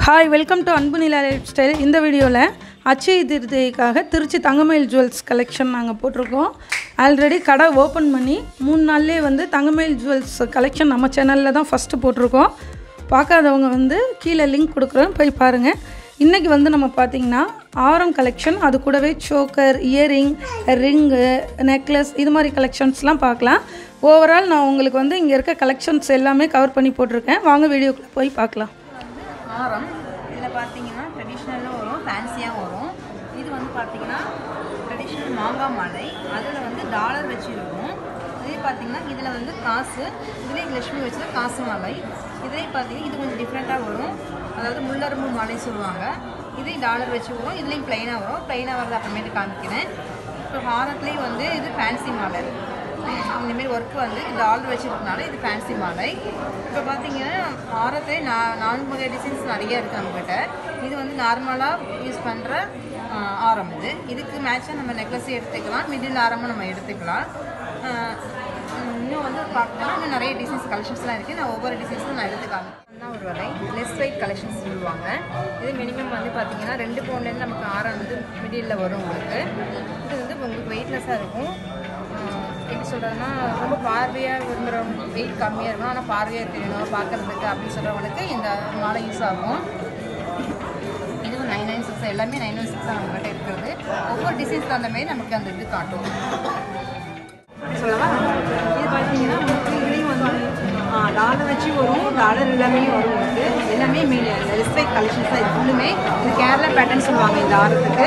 Hi welcome to அன்பு நிலா life style. இந்த வீடியோவில் அட்சய திருதிக்காக திருச்சி தங்கமயில் ஜுவல்ஸ் கலெக்ஷன் நாங்கள் போட்டிருக்கோம். ஆல்ரெடி கடை ஓப்பன் பண்ணி 3 நாள்லேயே தங்கமயில் ஜுவல்ஸ் கலெக்ஷன் நம்ம சேனலில் தான் ஃபஸ்ட்டு போட்டிருக்கோம். பார்க்காதவங்க கீழே லிங்க் கொடுக்குறோம், போய் பாருங்கள். இன்றைக்கி நம்ம பார்த்திங்கன்னா ஆரம் கலெக்ஷன், அது கூடவே சோக்கர், இயரிங், ரிங்கு, நெக்லஸ், இது மாதிரி கலெக்ஷன்ஸ்லாம் பார்க்கலாம். ஓவரால் நான் உங்களுக்கு இங்கே இருக்க கலெக்ஷன்ஸ் எல்லாமே கவர் பண்ணி போட்டிருக்கேன். வாங்க வீடியோக்குள்ளே போய் பார்க்கலாம். ஆரம் இதில் பார்த்தீங்கன்னா ட்ரெடிஷ்னலும் வரும், ஃபேன்சியாக வரும். இது பார்த்தீங்கன்னா ட்ரெடிஷ்னல் மாங்காய் மாலை, அதில் டாலர் வச்சு இருக்கும். இதே பார்த்தீங்கன்னா இதில் காசு, இதுலேயும் லட்சுமி வச்சு காசு மாலை. இதுலேயும் பார்த்தீங்கன்னா இது கொஞ்சம் டிஃப்ரெண்ட்டாக வரும், அதாவது முள்ளரும்பு மாலை சொல்லுவாங்க. இதையும் டாலர் வச்சு வரும், இதுலேயும் ப்ளைனாக வரும். ப்ளைனாக வரது அப்புறமேட்டு காமிக்கிறேன். இப்போ ஹாரத்துலேயும் இது ஃபேன்சி மாலை, இந்தமாரி ஒர்க்கு டாலர் வச்சுருக்கனால இது ஃபேன்சி மாலை. இப்போ பார்த்தீங்கன்னா ஆரத்திலே 4 டிசைன்ஸ் நிறைய இருக்குது நம்மக்கிட்ட. இது நார்மலாக யூஸ் பண்ணுற ஆரம். இதுக்கு மேட்சாக நம்ம நெக்லஸே எடுத்துக்கலாம், மிடில் ஆரமும் நம்ம எடுத்துக்கலாம். இன்னும் பார்த்தோம்னா இன்னும் நிறைய டிசைன்ஸ் கலெக்ஷன்ஸ்லாம் இருக்குது. நான் ஒவ்வொரு டிசைன்ஸும் நான் எடுத்துக்காங்க. தான் ஒரு வரை லெஸ் வெயிட் கலெக்ஷன்ஸ் சொல்லுவாங்க. இது மினிமம் பார்த்தீங்கன்னா 2 பவுண்ட்லேருந்து நமக்கு ஆரம் மிடில் வரும். உங்களுக்கு இது உங்களுக்கு வெயிட்லெஸ்ஸாக இருக்கும். எப்படி சொல்கிறதுனா ரொம்ப பார்வையாக விரும்புகிறவங்க, வெயிட் கம்மியாக இருக்கணும் ஆனால் பார்வையாக தெரியணும் பார்க்குறதுக்கு அப்படின்னு சொல்கிறவங்களுக்கு இந்த மாலை யூஸ் ஆகும். இதுவும் 996 எல்லாமே 996 நம்மகிட்ட இருக்கிறது. ஒவ்வொரு டிசைன்ஸ் அந்த மாதிரி நமக்கு அந்த இது காட்டும். சொல்லலாம். இது பார்த்தீங்கன்னா உங்களுக்கு இதுலேயும் டாலர் வச்சு வரும், டாலர் எல்லாமே வரும். உங்களுக்கு எல்லாமே ரெஸ்பெக்ட் கலெக்ஷன்ஸ் தான். இது ஃபுல்லுமே இது கேரளா பேட்டர்ன் சொல்லுவாங்க. இந்த ஆரத்துக்கு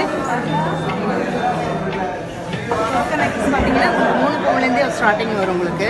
நெக்ஸ்ட் பார்த்தீங்கன்னா 3 பவுன்லேருந்தே ஸ்டார்டிங் வரும். உங்களுக்கு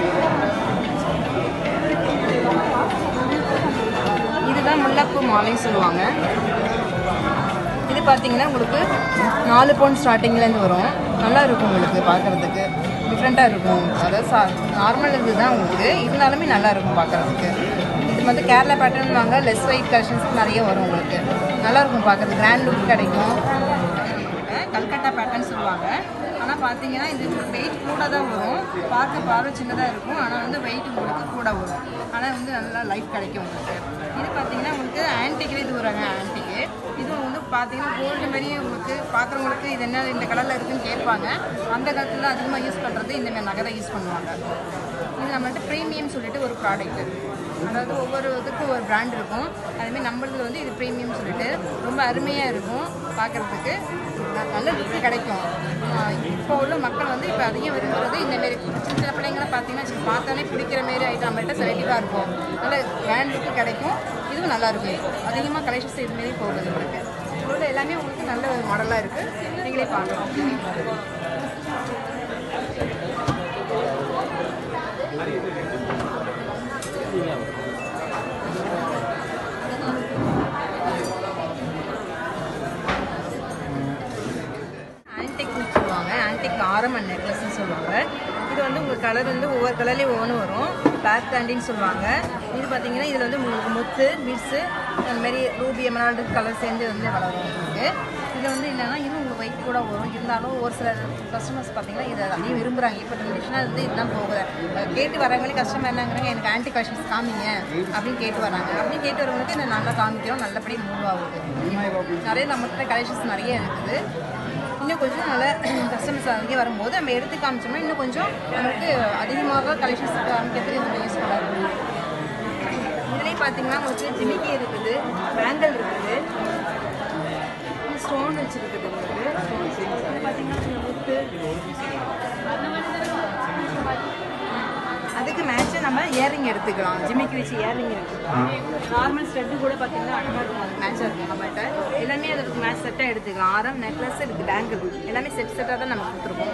இதுதான் முல்லைப்பூ மாலைன்னு சொல்லுவாங்க. இது பார்த்தீங்கன்னா உங்களுக்கு 4 பவுண்ட் ஸ்டார்டிங்லேருந்து வரும். நல்லா இருக்கும், உங்களுக்கு பார்க்குறதுக்கு டிஃப்ரெண்ட்டாக இருக்கும். அதாவது நார்மல் இது தான் உங்களுக்கு, இருந்தாலுமே நல்லா இருக்கும் பார்க்குறதுக்கு. இது கேரளா பேட்டர்ன் வாங்க, லெஸ் வெயிட் கலெக்ஷன்ஸ் நிறைய வரும். உங்களுக்கு நல்லாயிருக்கும் பார்க்குறது, கிராண்ட் லுக் கிடைக்கும். கல்கட்டா பேட்டர்ன் சொல்லுவாங்க. ஆனால் பார்த்தீங்கன்னா இது வெயிட் கூட தான் வரும், பார்வை சின்னதாக இருக்கும். ஆனால் வெயிட் உங்களுக்கு கூட வரும். ஆனால் நல்லா லைஃப் கிடைக்கும் உங்களுக்கு. இது பார்த்தீங்கன்னா உங்களுக்கு ஆன்டிக்கில் இது வராங்க. ஆன்டிக்கு இது பார்த்தீங்கன்னா கோல்டு மாதிரியே உங்களுக்கு பார்க்குறவங்களுக்கு இது என்ன இந்த கலரில் இருக்குதுன்னு கேட்பாங்க. அந்த காலத்தில் அதிகமாக யூஸ் பண்ணுறது இந்தமாதிரி நகை தான் யூஸ் பண்ணுவாங்க. இது நம்மள்ட்ட ப்ரீமியம் சொல்லிட்டு ஒரு ப்ராடக்ட்டு, அதாவது ஒவ்வொரு இதுக்கும் ஒரு பிராண்ட் இருக்கும். அதுமாதிரி நம்மளதில் இது ப்ரீமியம் சொல்லிட்டு ரொம்ப அருமையாக இருக்கும் பார்க்குறதுக்கு, நல்ல லுக்கு கிடைக்கும். இப்போ உள்ள மக்கள் இப்போ அதிகம் விரும்புகிறது இந்தமாரி. சின்ன பிள்ளைங்களை பார்த்தீங்கன்னா பார்த்தாலே பிடிக்கிற மாரி ஐட்டம் நம்மள்ட்ட செலக்டிவாக இருக்கும், நல்ல பிராண்ட் லுக்கு கிடைக்கும். இதுவும் நல்லாயிருக்கும். அதிகமாக கலெக்ஷன்ஸ் இதுமாரி போகுது. உங்களுக்கு இவ்வளோ எல்லாமே உங்களுக்கு நல்ல ஒரு மாடலாக இருக்குது, நீங்களே பார்க்கலாம். ஆன்டிக் ஆரம் அண்ட் நெக்லஸ்ன்னு சொல்லுவாங்க. இது உங்களுக்கு கலர் ஒவ்வொரு கலர்லேயும் ஒவ்வொன்று வரும். பிளாக் கேண்டின்னு சொல்லுவாங்க. இது பார்த்தீங்கன்னா இதில் உங்களுக்கு முத்து, பீட்ஸு, அந்தமாரி ரூபி, எமரால்டு கலர் சேர்ந்து வளரும். உங்களுக்கு இது என்னென்னா இது உங்களுக்கு வெயிட் கூட வரும். இருந்தாலும் ஒரு சில கஸ்டமர்ஸ் பார்த்தீங்கன்னா இதை அதிகம் விரும்புகிறாங்க. இப்போ ட்ரெடிஷ்னலாக இதுதான் போகுது. கேட்டு வரவங்களே கஸ்டமர் என்னங்கிறாங்க, எனக்கு ஆன்டி கலெக்ஷன்ஸ் காமிங்க அப்படின்னு கேட்டு வராங்க. அப்படி கேட்டு வரவங்களுக்கு இந்த நல்லா காமிக்கிறோம், நல்லபடி மூவ் ஆகுது. நிறைய நம்மகிட்ட கலெக்ஷன்ஸ் நிறைய இருக்குது. இன்னும் கொஞ்சம் நல்ல கஸ்டமர்ஸ் அங்கேயே வரும்போது நம்ம எடுத்து காமிச்சோம்னா இன்னும் கொஞ்சம் நமக்கு அதிகமாக கலெக்ஷன்ஸ் காமிக்கிறதுக்கு நம்ம யூஸ் பண்ணலாம். இதுலேயும் பார்த்தீங்கன்னா உங்களுக்கு ஜிமிக்கி இருக்குது, பேங்கிள் இருக்குது, ஸ்டோன் வச்சுருக்குது. உங்களுக்கு பார்த்தீங்கன்னா முத்து, அதுக்கு மேட்சாக நம்ம இயரிங் எடுத்துக்கலாம். ஜிமிக்கி வச்சு இயரிங் எடுத்துக்கலாம். நார்மல் ஸ்டெட்டு கூட பார்த்தீங்கன்னா அழகாக இருக்கும், அது மேட்சாக இருக்கும். நம்மகிட்ட எல்லாமே அதுக்கு மேட்ச் செட்டாக எடுத்துக்கலாம். ஆரம், நெக்லஸ், இதுக்கு பேங்கிள் எல்லாமே செட்டாக தான் நம்ம கொடுத்துருக்கோம்.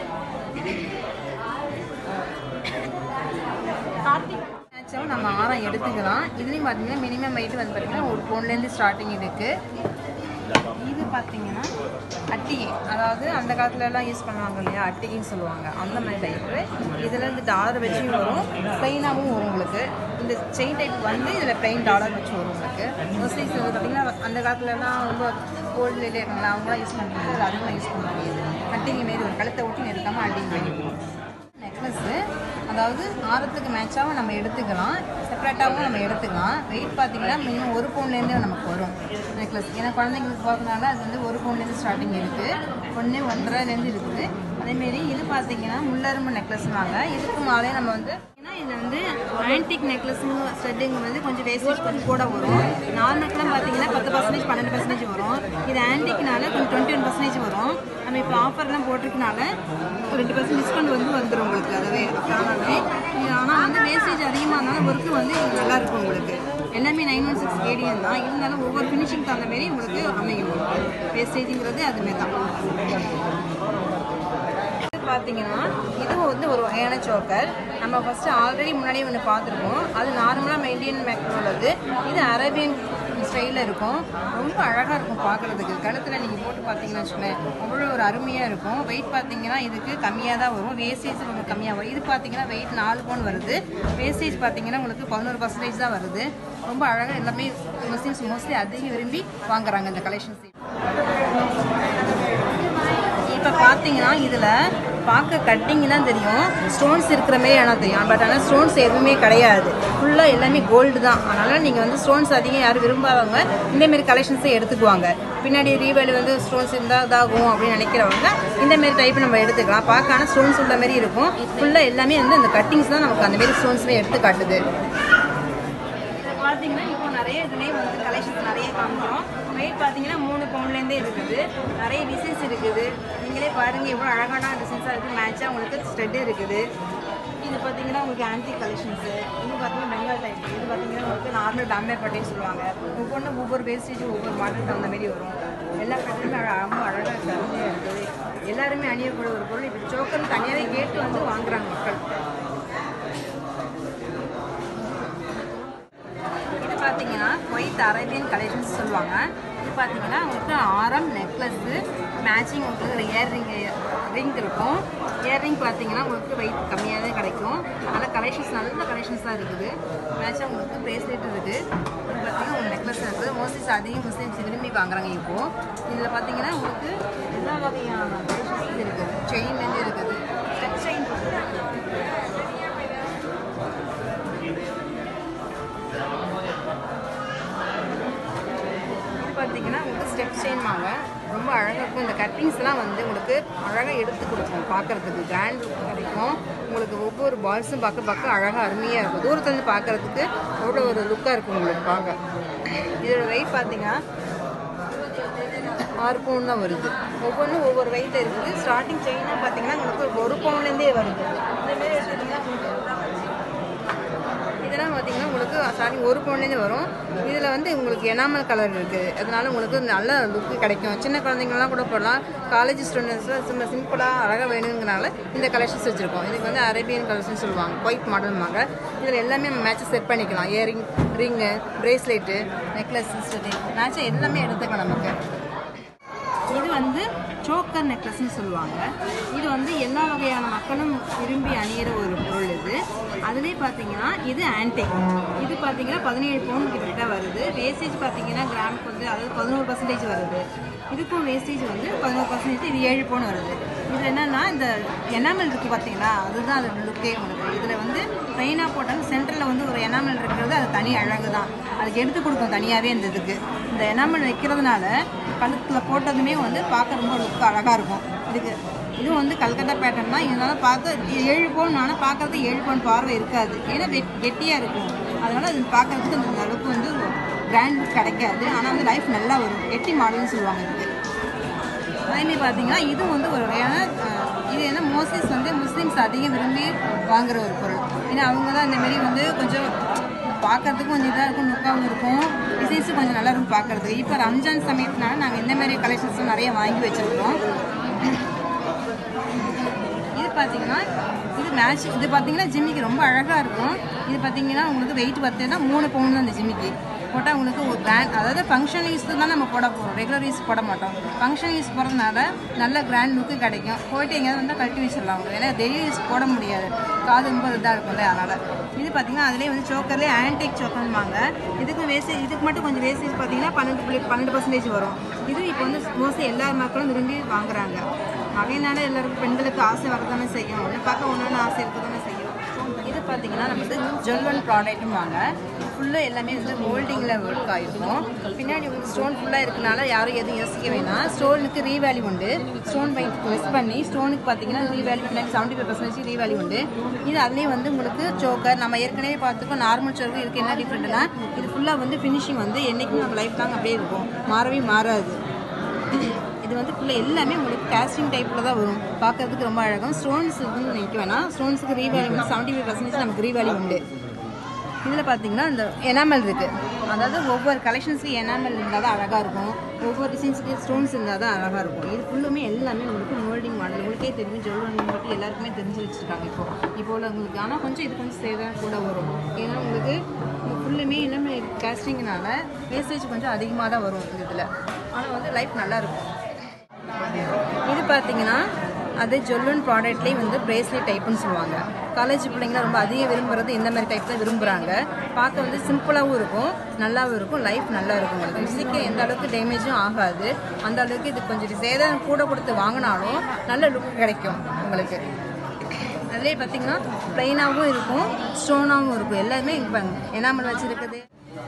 மேட்சாகவும் நம்ம ஆரம் எடுத்துக்கலாம். இதுலேயும் பார்த்தீங்கன்னா மினிமம் வெயிட் பார்த்தீங்கன்னா 1 பவுண்ட்லேருந்து ஸ்டார்டிங் இருக்குது. இது பார்த்தீங்கன்னா அட்டிகை, அதாவது அந்த காலத்துலலாம் யூஸ் பண்ணுவாங்க இல்லையா, அட்டிகைன்னு சொல்லுவாங்க. அந்த மாதிரி டைப்பு. இதில் டாலர் வச்சும் வரும், ப்ளைனாகவும் வரும். உங்களுக்கு இந்த செயின் டைப் இதில் ப்ளைன் டாலர் வச்சு வரும். உங்களுக்கு மோஸ்ட்லி பார்த்தீங்கன்னா அந்த காலத்துலலாம் ரொம்ப கோல்டு இருக்காங்களா, அவங்களாம் யூஸ் பண்ணுறாங்க. அது அதிகமாக யூஸ் பண்ணுவாங்க. இது அட்டிகை மாரி ஒரு கழுத்தை ஒட்டி நெருக்காமல் அட்டிகை பண்ணி போகும். நெக்லஸ்ஸு அதாவது ஆரத்துக்கு மேட்சாகவும் நம்ம எடுத்துக்கலாம். செப்பரேட்டாகவும் நம்ம எடுத்துக்கலாம். வெயிட் பார்த்தீங்கன்னா மினிமம் 1 பவுண்ட்லேருந்தே நமக்கு வரும் நெக்லஸ். ஏன்னா குழந்தைங்களுக்கு பார்க்கறதுனால அது வந்து 1 பவுண்ட்லேருந்து ஸ்டார்டிங் இருக்குது, 1 1.5லேருந்து இருக்குது. அதேமாரி இது பார்த்தீங்கன்னா முள்ளரும்பு நெக்லஸ்னாங்க. இதுக்கு மேலே நம்ம வந்து ஏன்னா இது வந்து ஆன்டிக் நெக்லஸுங்க ஸ்டெட்டுங்க வந்து கொஞ்சம் வேஸ்டேஜ் கொஞ்சம் கூட வரும். நார்மலுக்குலாம் பார்த்தீங்கன்னா 10% 12% வரும். இது ஆன்டிக்னால கொஞ்சம் 21% வரும். நம்ம இப்போ ஆஃபர்லாம் போட்டிருக்கனால 2% டிஸ்கவுண்ட் வந்து வந்துடும் உங்களுக்கு. அதுவே ஆனாலுமே ஆனால் வந்து வேஸ்டேஜ் அதிகமாக இருந்தாலும் ஒர்க்கு வந்து நல்லாயிருக்கும் உங்களுக்கு. எல்லாமே 916 கேடிஎம் தான், இருந்தாலும் ஒவ்வொரு ஃபினிஷிங் தகுந்த மாரி உங்களுக்கு அமையும். வேஸ்டேஜுங்கிறது அதுமாரி தான். பார்த்தீங்கன்னா இதுவும் வந்து ஒரு வகையான சோக்கர். நம்ம ஃபஸ்ட்டு ஆல்ரெடி முன்னாடியே ஒன்று பார்த்துருக்கோம். அது நார்மலாக இந்தியன் மேக்கப் உள்ளது. இது அரேபியன் ஸ்டைலில் இருக்கும். ரொம்ப அழகாக இருக்கும் பார்க்குறதுக்கு. கழுத்தில் நீங்கள் போட்டு பார்த்தீங்கன்னா வச்சுக்கோங்களேன், அவ்வளோ ஒரு அருமையாக இருக்கும். வெயிட் பார்த்தீங்கன்னா இதுக்கு கம்மியாக தான் வரும், வேஸ்டேஜ் ரொம்ப கம்மியாக வரும். இது பார்த்தீங்கன்னா வெயிட் 4 பவுண்ட் வருது, வேஸ்டேஜ் பார்த்தீங்கன்னா உங்களுக்கு 11% தான் வருது. ரொம்ப அழகாக எல்லாமே முஸ்லீம்ஸ் மோஸ்ட்லி அதிகம் விரும்பி வாங்குறாங்க இந்த கலெக்ஷன்ஸ். இப்போ பார்த்தீங்கன்னா இதில் பார்க்க கட்டிங் தான் தெரியும், ஸ்டோன்ஸ் இருக்கிற மாரி ஆனால் தெரியும். பட் ஆனால் ஸ்டோன்ஸ் எதுவுமே கிடையாது, ஃபுல்லாக எல்லாமே கோல்டு தான். அதனால் நீங்கள் வந்து ஸ்டோன்ஸ் அதிகம் யாரும் விரும்பாதவங்க இந்தமாரி கலெக்ஷன்ஸை எடுத்துக்குவாங்க. பின்னாடி ரீவேல் வந்து ஸ்டோன்ஸ் இருந்தால் இதாகும் அப்படின்னு நினைக்கிறவங்க இந்தமாரி டைப் நம்ம எடுத்துக்கலாம். பார்க்க ஆனால் ஸ்டோன்ஸ் உள்ள மாரி இருக்கும். ஃபுல்லாக எல்லாமே வந்து அந்த கட்டிங்ஸ் தான் நமக்கு அந்தமாரி ஸ்டோன்ஸுமே எடுத்து காட்டுது. பார்த்தீங்கன்னா இப்போ நிறைய இதுலேயே வந்து கலெக்ஷன்ஸ் நிறைய காமிக்கிறோம். வெயிட் பார்த்தீங்கன்னா 3 பவுண்ட்லேருந்தே இருக்குது. நிறைய டிசைன்ஸ் இருக்குது. நீங்களே பாருங்கள் எவ்வளோ அழகான டிசைன்ஸாக இருக்குது. மேட்சாக உங்களுக்கு ஸ்டெட்டு இருக்குது. இது பார்த்தீங்கன்னா உங்களுக்கு ஆன்டிக் கலெக்ஷன்ஸு. இது பார்த்தீங்கன்னா பெங்கால் டைப். இது பார்த்தீங்கன்னா உங்களுக்கு நார்மல் பாம்பே பட்டின்னு சொல்லுவாங்க. ஒவ்வொன்றும் ஒவ்வொரு வேஸ்டேஜும் ஒவ்வொரு மாடல் தகுந்த மாதிரி வரும். எல்லா கட்டிலுமே ரொம்ப அழகாக இருக்குது, அருமையாக இருக்குது. எல்லாருமே அணியக்கூடிய ஒரு பொருள். இப்போ சோக்கர் தனியாகவே கேட்டு வந்து வாங்குறாங்க மக்கள். பார்த்தீங்கன்னா ஒயிட் அரேபியன் கலெக்ஷன்ஸ் சொல்லுவாங்க. இது பார்த்தீங்கன்னா உங்களுக்கு ஆரம் நெக்லஸ்ஸு மேட்சிங் உங்களுக்கு ரிங் இருக்கும். இயர்ரிங் பார்த்தீங்கன்னா உங்களுக்கு வெயிட் கம்மியாக தான் கிடைக்கும். அதனால் கலெக்ஷன்ஸ் நல்ல கலெக்ஷன்ஸ் தான் இருக்குது. மேட்சாக உங்களுக்கு பிரேஸ்லெட் இருக்குது. இது பார்த்தீங்கன்னா ஒரு நெக்லஸ் இருக்குது. மோஸ்ட்லி அதிகம் முஸ்லீம்ஸ் விரும்பி வாங்குறாங்க. இப்போது இதில் பார்த்தீங்கன்னா உங்களுக்கு எல்லா வகையான கலெக்ஷன்ஸ் இருக்குது. செயின்லேருந்து இருக்குது, ஸ்டெப் செயின் இருக்குது. பார்த்தீங்கன்னா உங்களுக்கு ஸ்டெப் செயின் வாங்க ரொம்ப அழகாக இருக்கும். இந்த கட்டிங்ஸ்லாம் வந்து உங்களுக்கு அழகாக எடுத்து கொடுக்கும், பார்க்குறதுக்கு கிராண்ட் லுக் கிடைக்கும். உங்களுக்கு ஒவ்வொரு பால்ஸும் பார்க்க அழகாக அருமையாக இருக்கும். தூரத்துலேருந்து பார்க்குறதுக்கு அவ்வளோ ஒரு லுக்காக இருக்கும் உங்களுக்கு பார்க்க. இதோட வெயிட் பார்த்தீங்கன்னா 6 பவுண்ட் தான் வருது. ஒவ்வொன்றும் ஒவ்வொரு வெயிட் இருக்குது. ஸ்டார்டிங் செயினாக பார்த்தீங்கன்னா உங்களுக்கு 1 பவுண்ட்லேருந்தே வருது. இதேமாரி எடுத்துக்கிட்டிங்கன்னா இதெல்லாம் பார்த்தீங்கன்னா உங்களுக்கு ஸ்டார்டிங் 1 பவுண்ட்லேருந்து வரும். இதில் வந்து உங்களுக்கு எனாமல் கலர் இருக்குது, அதனால உங்களுக்கு நல்ல லுக்கு கிடைக்கும். சின்ன குழந்தைங்கலாம் கூட போடலாம். காலேஜ் ஸ்டூடெண்ட்ஸில் சும்மா சிம்பிளாக அழகாக வேணுங்கிறனால இந்த கலெக்ஷன்ஸ் வச்சுருக்கோம். இதுக்கு வந்து அரேபியன் கலெக்ஷன் சொல்லுவாங்க, ஒயிட் மாடல்வாங்க. இதில் எல்லாமே நம்ம மேட்சை செட் பண்ணிக்கலாம். இயரிங், ரிங்கு, பிரேஸ்லெட்டு, நெக்லஸ், மேட்சை எல்லாமே எடுத்துக்கலாம் நமக்கு. இது வந்து சோக்கர் நெக்லஸ்ன்னு சொல்லுவாங்க. இது வந்து எல்லா வகையான மக்களும் விரும்பி அணியிற ஒரு பொருள் இது. அதுலேயே பார்த்தீங்கன்னா இது ஆன்டிக். இது பார்த்தீங்கன்னா 17 பவுண்ட் கிட்ட வருது. வேஸ்டேஜ் பார்த்தீங்கன்னா கிராமுக்கு வந்து அதாவது 11% வருது. இதுக்கும் வேஸ்டேஜ் வந்து 11%. இது 7 பவுண்ட் வருது. இதில் என்னென்னா இந்த எனாமல் இருக்குது பார்த்தீங்களா, அதுதான் அதோட லுக்கே உங்களுக்கு. இதில் வந்து ப்ளைனாக போட்டாலும் சென்டரில் வந்து ஒரு எனாமல் இருக்கிறது அது தனி அழகு தான். அதுக்கு எடுத்து கொடுக்கும் தனியாகவே இந்த இதுக்கு. இந்த எனாமல் வைக்கிறதுனால கழுத்தில் போட்டதுமே வந்து பார்க்க ரொம்ப லுக்கு அழகாக இருக்கும். இதுவும் வந்து கல்கத்தா பேட்டர்ன் தான். இதனால் பார்த்து 7 பவுண்ட், ஆனால் பார்க்குறது 7 பவுண்ட் பார்வை இருக்காது. ஏன்னா கெட்டியாக இருக்கும். அதனால் அது பார்க்குறதுக்கு அந்த அளவுக்கு வந்து கிராண்ட் லுக் கிடைக்காது. ஆனால் வந்து லைஃப் நல்லா வரும். கெட்டி மாடல்னு சொல்லுவாங்க இதுக்கு. அதேமாதிரி பார்த்தீங்கன்னா இது வந்து ஒரு வகையான இது என்ன மோஸ்ட்லிஸ் வந்து முஸ்லீம்ஸ் அதிகம் விரும்பி வாங்குகிற ஒரு பொருள். ஏன்னா அவங்க தான் இந்தமாரி வந்து கொஞ்சம் பார்க்குறதுக்கும் கொஞ்சம் இதாக இருக்கும், லுக்காகவும் இருக்கும். டிசைன்ஸும் கொஞ்சம் நல்லா இருக்கும் பார்க்குறதுக்கு. இப்போ ரம்ஜான் சமயத்தினால நாங்கள் இந்தமாரி கலெக்ஷன்ஸும் நிறைய வாங்கி வச்சுருக்கோம். இது பார்த்தீங்கன்னா இது மேட்ச். இது பார்த்தீங்கன்னா ஜிம்மிக்கு ரொம்ப அழகாக இருக்கும். இது பார்த்தீங்கன்னா உங்களுக்கு வெயிட் பார்த்தீங்கன்னா 3 பவுண்ட் தான் இந்த ஜிம்மிக்கு போட்டால் உங்களுக்கு ஒரு கிராண்ட், அதாவது ஃபங்க்ஷன் யூஸ்க்கு தான் நம்ம போட போகிறோம், ரெகுலர் யூஸ் போட மாட்டோம். ஃபங்க்ஷன் யூஸ் போகிறதுனால நல்ல கிராண்ட் லுக்கு கிடைக்கும். போய்ட்டு எங்கேயாவது வந்து கழட்டி வச்சிடலாம். ஏன்னா டெய்லி யூஸ் போட முடியாது, காது ரொம்ப இதாக இருக்கும்ல. அதனால் இது பார்த்தீங்கன்னா அதிலே வந்து சோக்கர்லேயே ஆன்டிக் சோக்கர்னுவாங்க. இதுக்கு வேஸ்டேஜ், இதுக்கு மட்டும் கொஞ்சம் வேஸ்டேஜ் பார்த்தீங்கன்னா 12% வரும். இது இப்போ வந்து மோஸ்ட்லி எல்லா மக்களும் விரும்பி வாங்குறாங்க. அதனால எல்லாருக்கும் பெண்களுக்கு ஆசை வரதானே செய்யும். ஒன்று பார்க்க ஒன்று ஆசை இருக்க தானே செய்யும். இது பார்த்தீங்கன்னா நம்ம வந்து ஜொல்வன் ப்ராடக்ட்டும் வாங்க ஃபுல்லாக எல்லாமே வந்து மோல்டிங்கில் ஒர்க் ஆகிருக்கும். பின்னாடி உங்களுக்கு ஸ்டோன் ஃபுல்லாக இருக்கனால யாரும் எதுவும் யோசிக்க வேணாம். ஸ்டோனுக்கு ரீவேல்யூ உண்டு. ஸ்டோன் பை ப்ரெஸ் பண்ணி ஸ்டோனுக்கு பார்த்தீங்கன்னா ரீவேல்யூ பின்னாடி 75% ரீவேல்யூ உண்டு. இது அதுலேயே வந்து உங்களுக்கு சோக்கர் நம்ம ஏற்கனவே பார்த்துக்கோம். நார்மல் சோக்கர் இதுக்கு என்ன டிஃப்ரெண்ட்னா இது ஃபுல்லாக வந்து ஃபினிஷிங் வந்து என்றைக்கும் நம்ம லைஃப் லாங் அப்படியே இருக்கும், மாறவே மாறாது. இது வந்து ஃபுல்லாக எல்லாமே உங்களுக்கு கேஸ்டிங் டைப்பில் தான் வரும். பார்க்கறதுக்கு ரொம்ப அழகாக ஸ்டோன்ஸ் இருக்குன்னு நினைக்க வேணாம். ஸ்டோன்ஸுக்கு ரீவேல்யூ வந்து 75% நமக்கு ரீவேல்யூ உண்டு. இதில் பார்த்தீங்கன்னா இந்த எனாமல் இருக்குது. அதாவது ஒவ்வொரு கலெக்ஷன்ஸுக்கு எனாமல் இருந்தால் தான் அழகாக இருக்கும். ஒவ்வொரு டிசைன்ஸுக்கு ஸ்டோன்ஸ் இருந்தால் தான் அழகாக இருக்கும். இது ஃபுல்லுமே எல்லாமே உங்களுக்கு மோல்டிங் மாடல். உங்களுக்கே தெரியும் ஜொல்வன் மட்டும் எல்லாருக்குமே தெரிஞ்சு வச்சுருக்காங்க இப்போ உள்ள உங்களுக்கு. ஆனால் கொஞ்சம் இது கொஞ்சம் சேதாக கூட வரும். ஏன்னா உங்களுக்கு ஃபுல்லுமே எல்லாமே கேஸ்டிங்னால வேஸ்டேஜ் கொஞ்சம் அதிகமாக தான் வரும் இதில். ஆனால் வந்து லைஃப் நல்லாயிருக்கும். இது பார்த்தீங்கன்னா அது ஜொல்வன் ப்ராடக்ட்லேயே வந்து பிரேஸ்லெட் டைப்புன்னு சொல்லுவாங்க. காலேஜ் பிள்ளைங்களாம் ரொம்ப அதிகம் விரும்புகிறது இந்த மாதிரி டைப் தான் விரும்புகிறாங்க. பார்க்க வந்து சிம்பிளாகவும் இருக்கும், நல்லாவும் இருக்கும், லைஃப் நல்லா இருக்கும். உங்களுக்கு சீக்கிரம் எந்த அளவுக்கு டேமேஜும் ஆகாது. அந்த அளவுக்கு இது கொஞ்சம் சேதம் கூட கொடுத்து வாங்கினாலும் நல்ல லுக் கிடைக்கும் உங்களுக்கு. அதிலே பார்த்தீங்கன்னா ப்ளைனாகவும் இருக்கும், ஸ்டோனாகவும் இருக்கும். எல்லாருமே இப்போ எனாமல் வச்சுருக்குது.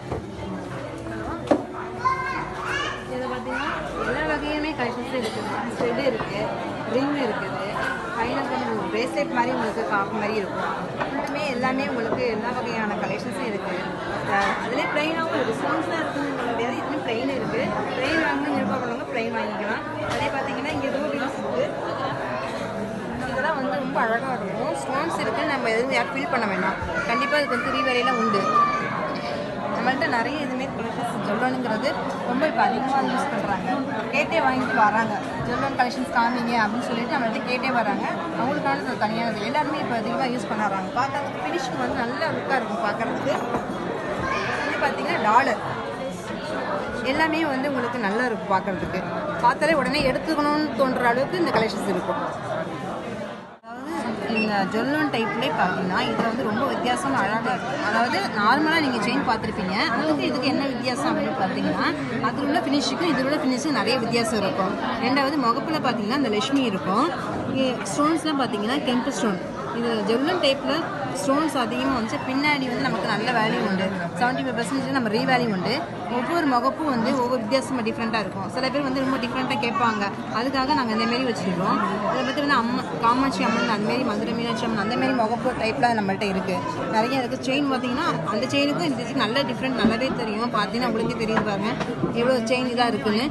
இதில் பார்த்தீங்கன்னா எல்லா வகையுமே கலெக்ஷன்ஸும் இருக்குது. ஸ்டெட் இருக்குது, ரிங் இருக்குது, ஃபைனல் கொஞ்சம் பிரேஸ்லெட் மாதிரி உங்களுக்கு காப்பு மாதிரி இருக்கும். ஃபுல்லுமே எல்லாமே உங்களுக்கு எல்லா வகையான கலெக்ஷன்ஸும் இருக்குது. அதிலே ப்ளைனாகவும் இருக்குது. ஸ்டோன்ஸ்லாம் இருக்குன்னு முடியாது. இதுலேயும் ப்ளைன் இருக்குது. ப்ளைன் வாங்கணும்னு விருப்பப்படுறவங்க ப்ளைன் வாங்கிக்கலாம். அதே பார்த்தீங்கன்னா இங்கே ரூபிஸ் இருக்குது. இதெல்லாம் வந்து ரொம்ப அழகாக இருக்கும். ஸ்டோன்ஸ் இருக்குது, நம்ம எதுவும் யாரும் ஃபீல் பண்ண வேண்டாம். கண்டிப்பாக இதுக்கு வந்து ரீவேலையெல்லாம் உண்டு. நம்மள்கிட்ட நிறைய இதுமாரி கலெக்ஷன்ஸ் ஜொல்வனுங்கிறது ரொம்ப இப்போ அதிகமாக யூஸ் பண்ணுறாங்க. கேட்டே வாங்கிட்டு வராங்க. ஜொல்வன் கலெக்ஷன்ஸ் காமிங்க அப்படின்னு சொல்லிட்டு நம்மள்கிட்ட கேட்டே வராங்க. அவங்களுக்கான தனியானது எல்லாருமே இப்போ அதிகமாக யூஸ் பண்ணுறாங்க. பார்க்கறதுக்கு ஃபினிஷிங் வந்து நல்ல லுக்காக இருக்கும் பார்க்குறதுக்கு. இது பார்த்தீங்கன்னா டாலர் எல்லாமே வந்து உங்களுக்கு நல்லா இருக்கும் பார்க்குறதுக்கு. பார்த்தாலே உடனே எடுத்துக்கணும்னு தோன்ற அளவுக்கு இந்த கலெக்ஷன்ஸ் இருக்கும். இந்த ஜொல்வன் டைப்லேயே பார்த்தீங்கன்னா இதில் வந்து ரொம்ப வித்தியாசமாக அழகாக இருக்கும். அதாவது நார்மலாக நீங்கள் செயின் பார்த்துருப்பீங்க, அதுக்கு இதுக்கு என்ன வித்தியாசம் அப்படின்னு பார்த்தீங்கன்னா அதில் உள்ள ஃபினிஷுக்கும் இதில் உள்ள ஃபினிஷுக்கும் நிறைய வித்தியாசம் இருக்கும். ரெண்டாவது முகப்பில் பார்த்தீங்கன்னா இந்த லட்சுமி இருக்கும். ஸ்டோன்ஸ்லாம் பார்த்தீங்கன்னா கெம்பு ஸ்டோன். இது ஜொல்வன் டைப்பில் ஸ்டோன்ஸ் அதிகமாக வந்துச்சு. பின்னாடி வந்து நமக்கு நல்ல வேல்யூ உண்டு. 75% நம்ம ரீவேல்யூ உண்டு. ஒவ்வொரு முகப்பும் வந்து ஒவ்வொரு வித்தியாசமாக டிஃப்ரெண்ட்டாக இருக்கும். சில பேர் வந்து ரொம்ப டிஃப்ரெண்ட்டாக கேட்பாங்க. அதுக்காக நாங்கள் இந்தமாரி வச்சுருக்கோம். அதை பற்றி வந்து காமாட்சி அம்மன் அந்தமாரி, மதுரை மீனாட்சி அம்மன் அந்தமாரி முகப்பு டைப்பில் நம்மள்கிட்ட இருக்குது. நிறைய இருக்குது. செயின் பார்த்தீங்கன்னா அந்த செயினுக்கும் இந்த செயின் நல்ல டிஃப்ரெண்ட் நல்லாவே தெரியும். பார்த்தீங்கன்னா உங்களுக்கே தெரியுது பாருங்க எவ்வளோ செயின் இதாக இருக்குன்னு.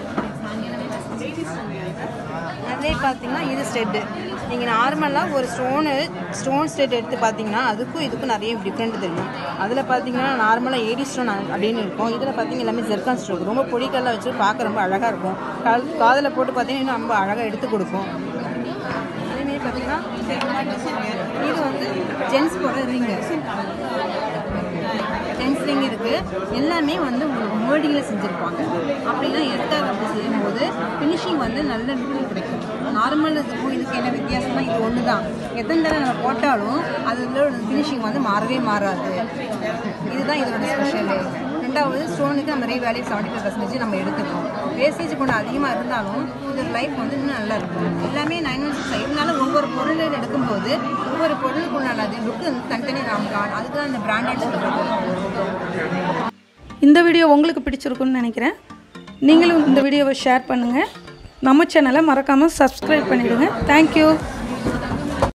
அதே பார்த்தீங்கன்னா இது ஸ்டெட்டு. நீங்கள் நார்மலாக ஒரு ஸ்டோன் ஸ்டெட் எடுத்து பார்த்தீங்கன்னா அதுக்கும் இதுக்கும் நிறைய டிஃப்ரெண்ட் தெரியும். அதில் பார்த்தீங்கன்னா நார்மலாக ஏடி ஸ்டோன் அப்படின்னு இருக்கும். இதில் பார்த்தீங்கன்னா எல்லாமே ஜெர்கான் ஸ்டோன். ரொம்ப பொடிக்கல்ல வச்சு பார்க்க ரொம்ப அழகாக இருக்கும். காதில் போட்டு பார்த்தீங்கன்னா இன்னும் ரொம்ப அழகாக எடுத்து கொடுக்கும். அதேமாரி பார்த்தீங்கன்னா இது வந்து ஜென்ஸ் போடுற ரிங்கு. ஜென்ஸ் ரிங் இருக்குது. எல்லாமே வந்து உங்களுக்கு மோல்டிங்கில் செஞ்சுருப்பாங்க. அப்படிலாம் எடுத்தால் அப்படி செய்யும்போது ஃபினிஷிங் வந்து நல்ல லுக் கிடைக்கும். நார்மல் இதுக்கும் இதுக்கு என்ன வித்தியாசம்னா இது ஒன்று தான். எத்தனை தடவை நம்ம போட்டாலும் அதில் ஃபினிஷிங் வந்து மாறவே மாறாது. இதுதான் இதோட ஸ்பெஷலு. ரெண்டாவது ஸ்டோனுக்கு நம்ம ரீவேல்யூ 75% நம்ம எடுத்துக்கோம். வேஸ்டேஜ் கொஞ்சம் அதிகமாக இருந்தாலும் இதோட லைஃப் வந்து இன்னும் நல்லா இருக்கும். எல்லாமே 916 இருந்தாலும் ஒவ்வொரு பொருள் எடுக்கும்போது ஒவ்வொரு பொருளுக்கு நல்லது லுக்கு வந்து தனித்தனி காமிக்கலாம். அதுக்கு தான் இந்த பிராண்டட் சொல்கிறது. இந்த வீடியோ உங்களுக்கு பிடிச்சிருக்குன்னு நினைக்கிறேன். நீங்களும் இந்த வீடியோவை ஷேர் பண்ணுங்கள். நம்ம சேனலை மறக்காமல் சப்ஸ்கிரைப் பண்ணிவிடுங்க. தேங்க்யூ.